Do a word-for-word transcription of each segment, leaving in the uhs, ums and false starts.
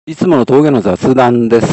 いつもの峠の雑談です。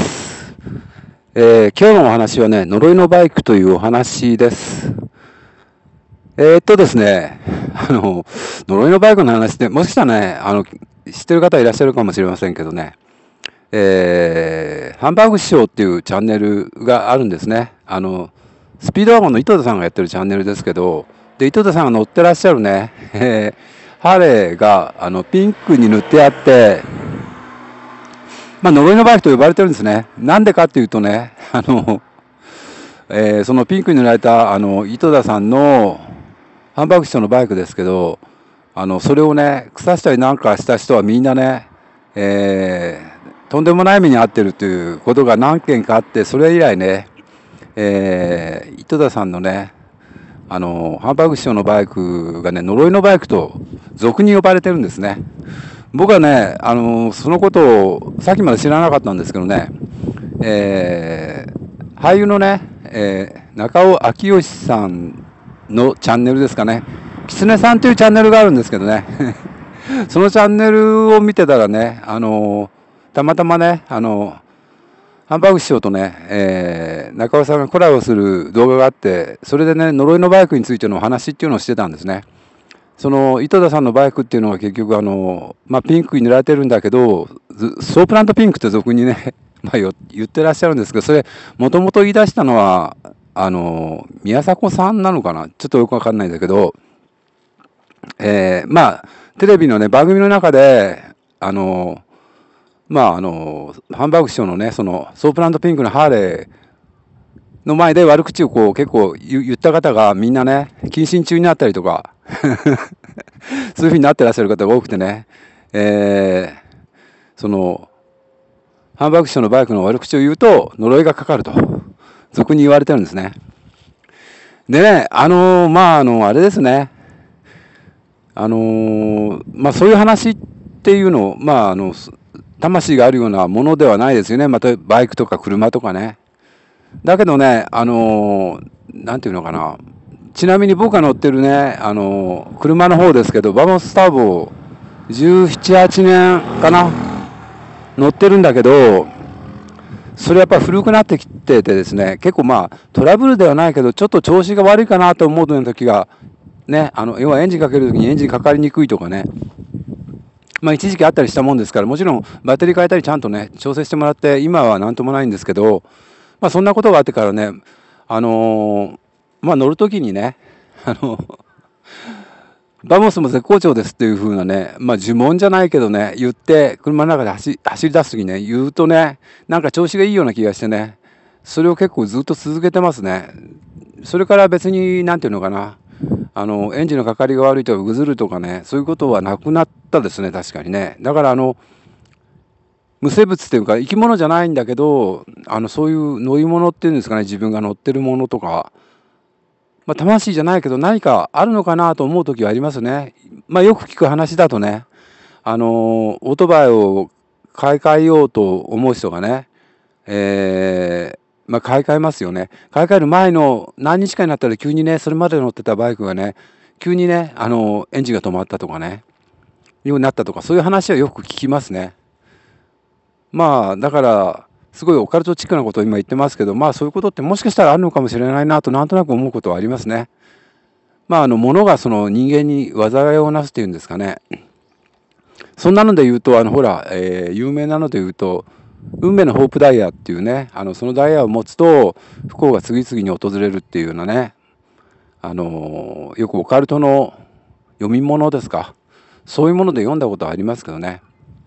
えー今日のお話はね、呪いのバイクというお話です。えーっとですね、あの、呪いのバイクの話って、もしかしたらね、あの、知ってる方いらっしゃるかもしれませんけどね、えーハンバーグ師匠っていうチャンネルがあるんですね。あの、スピードワゴンの井戸田さんがやってるチャンネルですけど、で、井戸田さんが乗ってらっしゃるね、えーハーレーが、あの、ピンクに塗ってあって、まあ、呪いのバイクと呼ばれてるんですね。なんでかっていうとね、あの、えーそのピンクに塗られた、あの、井戸田さんのハンバーグ師匠のバイクですけど、あの、それをね、腐したりなんかした人はみんなね、えーとんでもない目に遭ってるということが何件かあって、それ以来ね、えー井戸田さんのね、あの、ハンバーグ師匠のバイクがね、呪いのバイクと俗に呼ばれてるんですね。僕はね、あの、そのことをさっきまで知らなかったんですけどね、えー俳優のね、えー中尾明義さんのチャンネルですかね。きつねさんというチャンネルがあるんですけどね。そのチャンネルを見てたらね、あのたまたまね、あのハンバーグ師匠とね、えー中尾さんがコラボする動画があって、それでね、呪いのバイクについてのお話っていうのをしてたんですね。その井戸田さんのバイクっていうのは結局あの、まあ、ピンクに塗られてるんだけど、ソープランドピンクって俗にね、まあ、言ってらっしゃるんですけど、それもともと言い出したのはあの宮迫さんなのかな、ちょっとよくわかんないんだけど、えーまあテレビのね番組の中であのまああのハンバーグ師匠のねそのソープランドピンクのハーレーの前で悪口をこう結構言った方がみんなね謹慎中になったりとかそういうふうになってらっしゃる方が多くてね、えーそのハンバーグ師匠のバイクの悪口を言うと呪いがかかると俗に言われてるんですね。でね、あのーまああのあれですね、あのーまあそういう話っていうのまああの魂があるようなものではないですよね。またバイクとか車とかね。だけどね、あのーなんていうのかな。ちなみに僕が乗ってるね、あのー車の方ですけど、バモスターボじゅうなな、はちねんかな、乗ってるんだけど、それやっぱ古くなってきててですね、結構まあトラブルではないけど、ちょっと調子が悪いかなと思うような時が、ね、あの、要はエンジンかける時にエンジンかかりにくいとかね、まあ一時期あったりしたもんですから、もちろんバッテリー変えたりちゃんとね、調整してもらって、今はなんともないんですけど、まあそんなことがあってからね、あのーまあ乗るときにね、あの、バモスも絶好調ですっていう風なね、まあ呪文じゃないけどね、言って、車の中で走走り出すときね、言うとね、なんか調子がいいような気がしてね、それを結構ずっと続けてますね。それから別に、なんていうのかな、あの、エンジンのかかりが悪いとか、ぐずるとかね、そういうことはなくなったですね、確かにね。だからあの、無生物っていうか、生き物じゃないんだけど、あの、そういう乗り物っていうんですかね、自分が乗ってるものとか、まあ、魂じゃないけど何かあるのかなと思う時はありますね。まあ、よく聞く話だとね、あの、オートバイを買い替えようと思う人がね、えーまあ、買い替えますよね。買い替える前の何日かになったら急にね、それまで乗ってたバイクがね、急にね、あの、エンジンが止まったとかね、ようになったとか、そういう話はよく聞きますね。まあ、だから、すごいオカルトチックなことを今言ってますけど、まあそういうことってもしかしたらあるのかもしれないなとなんとなく思うことはありますね。まああの、物がその人間に災いをなすっていうんですかね。そんなので言うと、あの、ほら、えー有名なので言うと、運命のホープダイヤっていうね、あの、そのダイヤを持つと、不幸が次々に訪れるっていうようなね、あのーよくオカルトの読み物ですか。そういうもので読んだことはありますけどね。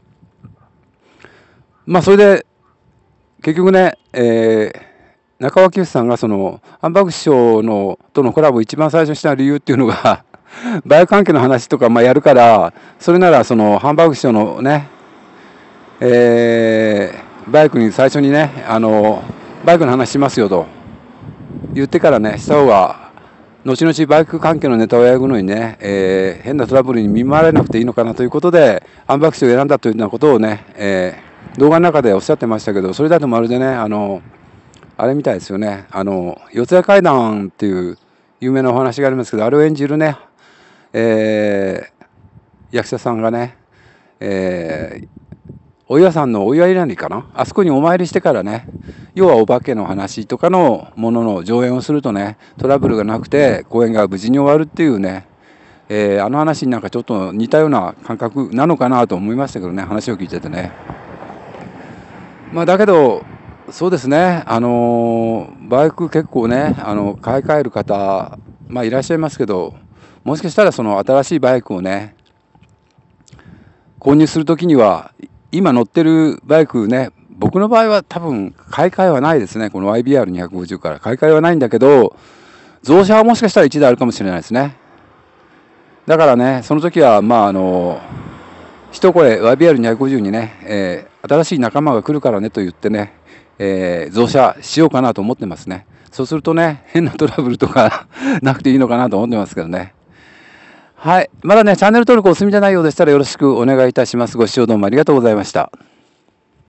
まあそれで、結局ね、えー中尾清さんがそのハンバーグ師匠のとのコラボを一番最初にした理由っていうのがバイク関係の話とかまあやるから、それならそのハンバーグ師匠のね、えーバイクに最初にね、あのバイクの話しますよと言ってからねした方が後々バイク関係のネタをやるのにね、えー変なトラブルに見舞われなくていいのかなということでハンバーグ師匠を選んだというようなことをね、えー動画の中でおっしゃってましたけど、それだとまるでね、あのあれみたいですよね。あの四谷怪談っていう有名なお話がありますけど、あれを演じるね、えー役者さんがね、えーお岩さんのお岩稲荷かな、あそこにお参りしてからね、要はお化けの話とかのものの上演をするとね、トラブルがなくて公演が無事に終わるっていうね、えー、あの話になんかちょっと似たような感覚なのかなと思いましたけどね、話を聞いててね。まあだけどそうですね、あのー、バイク結構ね、あの買い替える方、まあ、いらっしゃいますけど、もしかしたらその新しいバイクをね購入するときには、今乗ってるバイクね、僕の場合は多分買い替えはないですね。この ワイビーアールにひゃくごじゅう から買い替えはないんだけど、増車はもしかしたらいちだいあるかもしれないですね。だからね、その時はまああの一声 ワイビーアールにひゃくごじゅう にね、えー、新しい仲間が来るからねと言ってね、えー、増車しようかなと思ってますね。そうするとね、変なトラブルとかなくていいのかなと思ってますけどね。はい。まだね、チャンネル登録お済みじゃないようでしたらよろしくお願いいたします。ご視聴どうもありがとうございました。